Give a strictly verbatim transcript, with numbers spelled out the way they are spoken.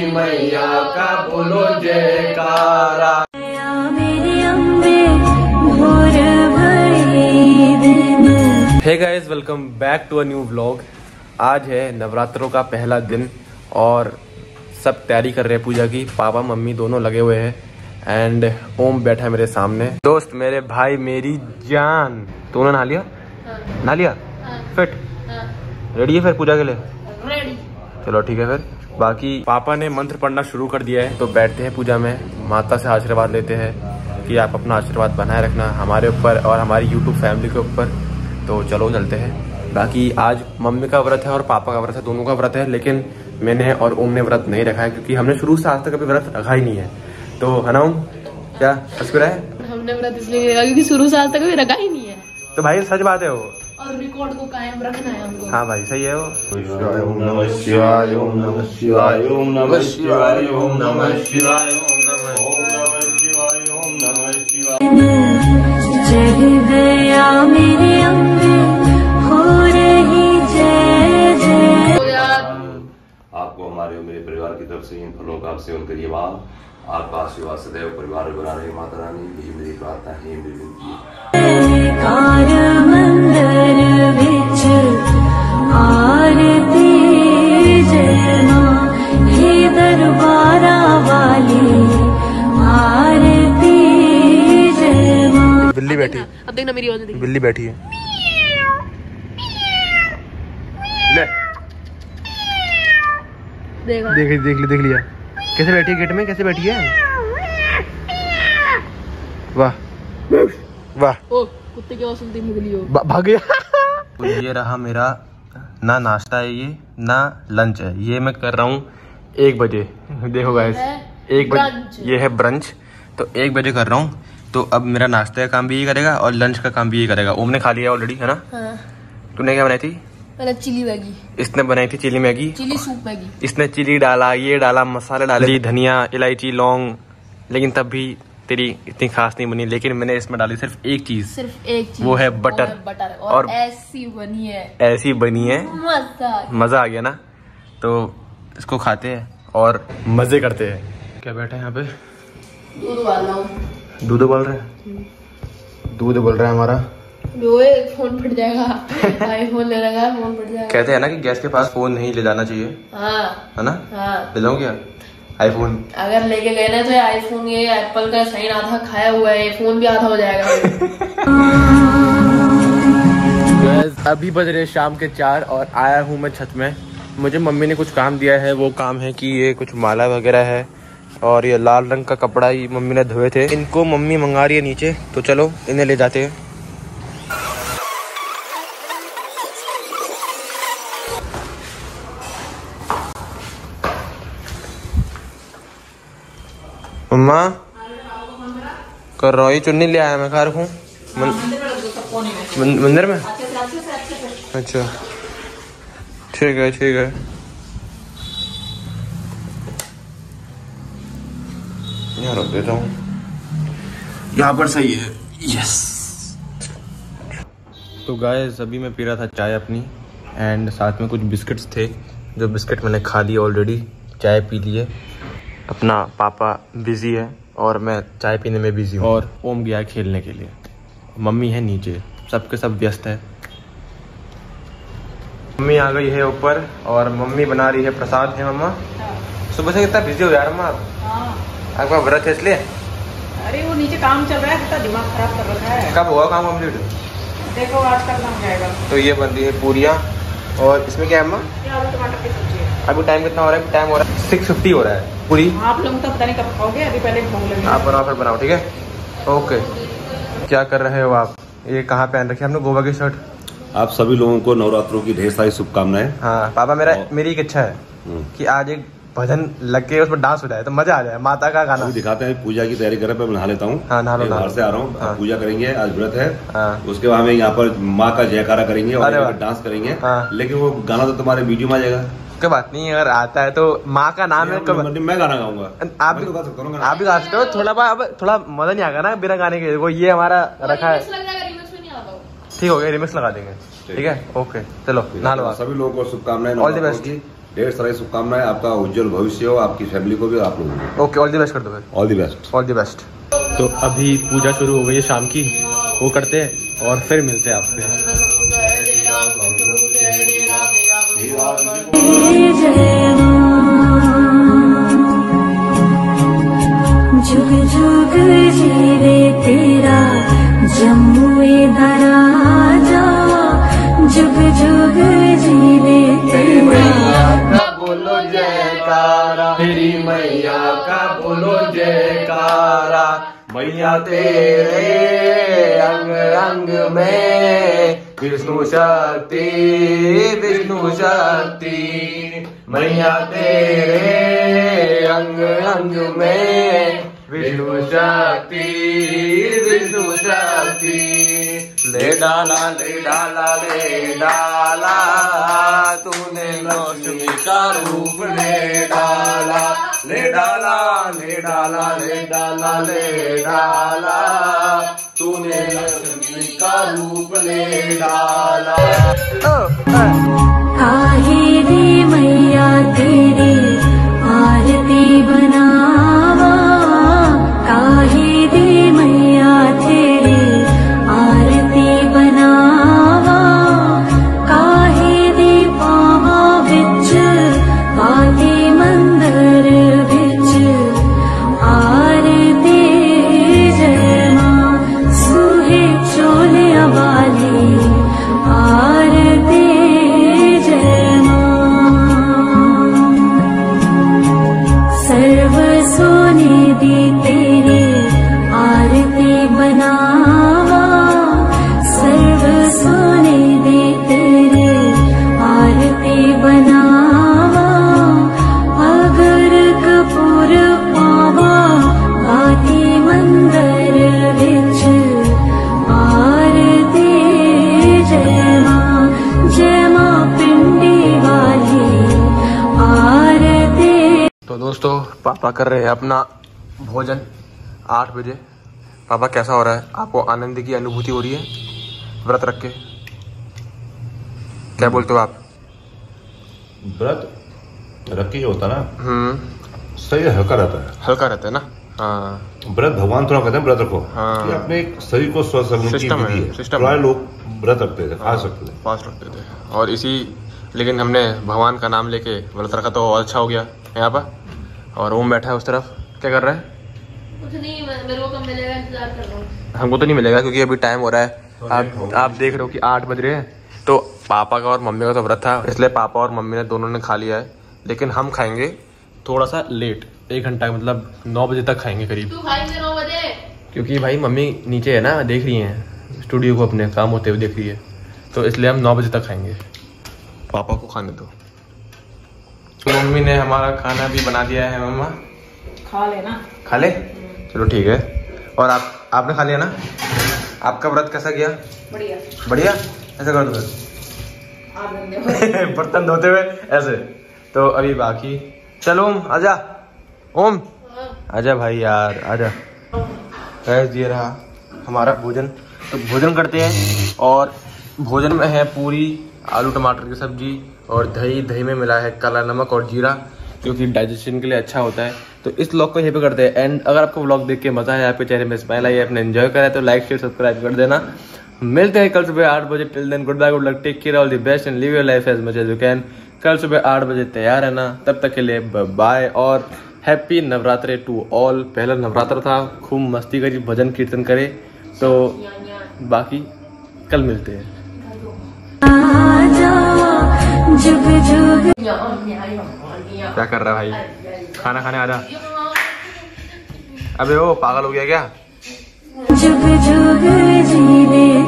मैया का बोलो जयकारा। Hey guys, welcome back to a new vlog. आज है नवरात्रों का पहला दिन और सब तैयारी कर रहे हैं पूजा की। पापा मम्मी दोनों लगे हुए हैं एंड ओम बैठा है मेरे सामने। दोस्त मेरे भाई मेरी जान, तूने नहा लिया? हाँ। नहा लिया? हाँ। फिट? हाँ। रेडी है फिर पूजा के लिए? रेडी। चलो ठीक है फिर। बाकी पापा ने मंत्र पढ़ना शुरू कर दिया है तो बैठते हैं पूजा में, माता से आशीर्वाद लेते हैं कि आप अपना आशीर्वाद बनाए रखना हमारे ऊपर और हमारी यूट्यूब फैमिली के ऊपर। तो चलो चलते हैं। बाकी आज मम्मी का व्रत है और पापा का व्रत है, दोनों का व्रत है, लेकिन मैंने और ओम ने व्रत नहीं रखा है क्योंकि हमने शुरू से आज तक कभी व्रत रखा ही नहीं है। तो है ना ओम, क्या हंस रहा है? हमने व्रत इसलिए क्योंकि शुरू से आज तक कभी रखा ही नहीं है। तो भाई सच बात है वो, और रिकॉर्ड को कायम रखना है हमको। हाँ भाई सही है वो। ओम नमः शिवाय, ओम नमः शिवाय, ओम नमः शिवाय, ओम नमः शिवाय, ओम नमः शिवाय, ओम नमः शिवाय। जय दया मेरे अंगे हो रही जय जय। आपको हमारे और मेरे परिवार की तरफ से इन फलों का सेवन करिए। माँ आपका आशीर्वाद सदैव परिवार में बना रहे। माता रानी यही मेरी प्रार्थना है, मेरी विनती है। बिल्ली बैठी, अब देखना मेरी आवाज। बिल्ली बैठी है। ले देख देख देख देख लिया कैसे बैठी है गेट में, कैसे बैठी है। वाह वाह, ओ कुत्ते की आवाज सुनती मुगली हो भाग गया। तो ये रहा मेरा ना नाश्ता है ये ना लंच है, ये मैं कर रहा हूँ एक बजे। देखो गाइस एक बजे ये है ब्रंच, तो एक बजे कर रहा हूँ। तो अब मेरा नाश्ते का काम भी ये करेगा और लंच का काम भी ये करेगा। ओम ने खा लिया ऑलरेडी, है ना? हाँ। तूने क्या बनाई थी? मैंने चिली मैगी। इसने बनाई थी chilli Maggi, chilli soup Maggi. इसने चिली डाला, ये डाला, मसाले डाले, धनिया इलायची लौंग, लेकिन तब भी तेरी इतनी खास नहीं बनी। लेकिन मैंने इसमें डाली सिर्फ एक चीज, सिर्फ एक चीज, वो है बटर। वो है बटर और, और ऐसी बनी है, ऐसी बनी है, मजा मजा आ गया ना। तो इसको खाते हैं और मजे करते हैं। क्या बैठे हैं यहाँ पे? दूध उबाल रहा हूँ। दूध उबाल रहे हैं? दूध उबल रहा है हमारा। फोन फट जाएगा, आईफोन ले लगा, फोन फट जाएगा। कहते हैं ना कि गैस के पास फोन नहीं ले जाना चाहिए। हाँ। है ना? हाँ। ले जाऊँ क्या आईफोन? अगर लेके गए ना तो आईफोन ये एप्पल का साइन आधा खाया हुआ है, फोन भी आधा हो जाएगा। अभी बज रहे शाम के चार और आया हूँ मैं छत में। मुझे मम्मी ने कुछ काम दिया है, वो काम है कि ये कुछ माला वगैरह है और ये लाल रंग का कपड़ा ही मम्मी ने धोए थे, इनको मम्मी मंगा रही है नीचे। तो चलो इन्हें ले जाते हैं। मम्मा कर रहा हूँ, ये चुन्नी ले आया मैं, खा रखूँ मंदिर में। अच्छा ठीक है ठीक है। यहाँ रख देता हूँ, यहाँ पर सही है। यस। तो गाइस अभी मैं पी रहा था चाय अपनी एंड साथ में कुछ बिस्किट्स थे, जो बिस्किट मैंने खा लिए ऑलरेडी, चाय पी लिए। अपना पापा बिजी है और मैं चाय पीने में बिजी हूँ और ओम गया खेलने के लिए। मम्मी है नीचे, सबके सब व्यस्त है। मम्मी आ गई है ऊपर और मम्मी बना रही है प्रसाद। है मम्मा? सुबह से कितना बिजी हो यार मम्मा आप? आपका व्रत है इसलिए? अरे वो नीचे काम चल रहा है, कितना दिमाग खराब कर रखा है। कब होगा काम कंप्लीट? देखो आज करना हो जाएगा। तो ये बन रही है पूरियाँ और इसमें क्या है अम्मा? आलू टमाटर की सब्जी है। अभी टाइम कितना हो रहा है? टाइम हो रहा है सिक्स फिफ्टी हो रहा है। पूरी आप लोग तो पता नहीं कब खाओगे, अभी पहले भोग लगे। आप बनाओ फिर बनाओ, ठीक है? ओके। क्या कर रहे हो आप? ये कहाँ पहन रखी है हमने गोवा की शर्ट? आप सभी लोगों को नवरात्रों की ढेर सारी शुभकामनाएं। हाँ पापा, मेरा मेरी एक इच्छा है कि आज एक भजन लग के उसमें डांस हो जाए तो मजा आ जाए। माता का गाना दिखाते हैं। पूजा की तैयारी कर रहे हैं, मैं नहा लेता हूँ। हाँ, नहा लो, बाहर से आ रहा हूँ। हाँ। पूजा करेंगे, आज व्रत है। हाँ। उसके बाद हम यहाँ पर माँ का जयकारा करेंगे और डांस करेंगे। हाँ। लेकिन वो गाना तो तुम्हारे वीडियो में आ जाएगा। कोई बात नहीं, अगर आता है तो माँ का नाम है। मैं गाना गाऊंगा, आप भी गा सकते हो। आप भी गा सकते हो। थोड़ा अब थोड़ा मजा नहीं आएगा ना बिना गाने के। वो ये हमारा रखा है, ठीक हो गया, रिमिक्स लगा देंगे। ठीक है ओके चलो नहा लो। सभी लोगों को शुभकामनाएं। All the best. ढेर सारी शुभकामनाएं, आपका उज्जवल भविष्य हो, आपकी फैमिली को भी, आप लोगों को। ओके, ऑल द बेस्ट कर दो। All the best, all the best. तो अभी पूजा शुरू हो गई है शाम की, वो करते हैं और फिर मिलते हैं आपसे। जुग जुग जीवे तेरा जम्मुए दराजा, जुग जुग जीवे तेरा। बोलो जयकारा, तेरी मैया का बोलो जयकारा। मैया तेरे अंग अंग में विष्णु शक्ति, विष्णु शक्ति। मैया तेरे अंग अंग में विष्णु शक्ति, विष्णु शक्ति। ले डाला ले डाला ले डाला, तूने लक्ष्मी का रूप ले डाला। ले डाला ले डाला ले डाला ले डाला, तूने लक्ष्मी का रूप ले डाला। काहे रे मैया तेरी आरती बनावा, काहे रे मैया तेरी आरती बनावा। काहे रे पावा विच पाते मंदिर विच आरती जय मां सुहे चोले वाली आरती जय मां। सर्व सोने दी तेरी आरती बनावा, सर्व सोने दी तेरी आरती बनावा। अगर कपूर पावा आती मंदिर विच आरती जय मां, जय मां पिंडी वाली आरती। तो दोस्तों पापा कर रहे हैं अपना भोजन आठ बजे। पापा कैसा हो रहा है? आपको आनंद की अनुभूति हो रही है व्रत रख के? क्या बोलते हो आप? व्रत रख के होता ना, हम्म, शरीर हल्का रहता है, हल्का रहता है ना। हाँ, व्रत भगवान थोड़ा कहते हैं व्रत रखो। हाँ। ये अपने शरीर को स्वस्थ रखने की सिस्टम विधि है, है। सिस्टम पुराने है। लोग व्रत रखते थे, फास्ट रखते थे, फास्ट रखते थे। और इसी लेकिन हमने भगवान का नाम लेके व्रत रखा तो और अच्छा हो गया यहाँ पर। और ओम बैठा है उस तरफ, क्या कर रहा है? कुछ नहीं, मेरे को कब मिलेगा इंतजार कर रहा हूँ। हमको तो नहीं मिलेगा क्योंकि अभी टाइम हो रहा है। आप आप देख रहे हो कि आठ बज रहे हैं। तो पापा का और मम्मी का तो व्रत था, इसलिए पापा और मम्मी ने दोनों ने खा लिया है। लेकिन हम खाएंगे थोड़ा सा लेट, एक घंटा, मतलब नौ बजे तक खाएंगे करीब। तू खाएंगे नौ बजे? क्योंकि भाई मम्मी नीचे है ना, देख रही हैं स्टूडियो को, अपने काम होते हुए देख रही है, तो इसलिए हम नौ बजे तक खाएंगे। पापा को खाने दो। तो मम्मी ने हमारा खाना भी बना दिया है। मम्मा खा लेना। खा ले, चलो ठीक है। और आप आपने खा लिया ना? आपका व्रत कैसा गया? बढ़िया बढ़िया। ऐसा कर दो बर्तन धोते हुए ऐसे। तो अभी बाकी, चलो ओम आजा, ओम आजा भाई यार आजा। गैस ये रहा हमारा भोजन। तो भोजन करते हैं, और भोजन में है पूरी आलू टमाटर की सब्जी और दही। दही में मिला है काला नमक और जीरा, क्योंकि डाइजेशन के लिए अच्छा होता है। तो इस व्लॉग को यहीं पे करते हैं एंड। अगर आपको व्लॉग देख के मजा आया, आपके चेहरे में स्माइल आई, आपने एंजॉय करा है, तो लाइक शेयर सब्सक्राइब कर देना। मिलते हैं कल सुबह आठ बजे। Till then goodbye, good luck, take care, all the best and live your life as much as you can. कल सुबह आठ बजे तैयार है ना, तब तक के लिए बाय और हैप्पी नवरात्रे टू ऑल। पहला नवरात्र था, खूब मस्ती करी, भजन कीर्तन करे। तो बाकी कल मिलते हैं। जुग जुग क्या कर रहा है भाई? खाना खाने आजा। अबे ओ पागल हो गया क्या? जुग जुग जीवे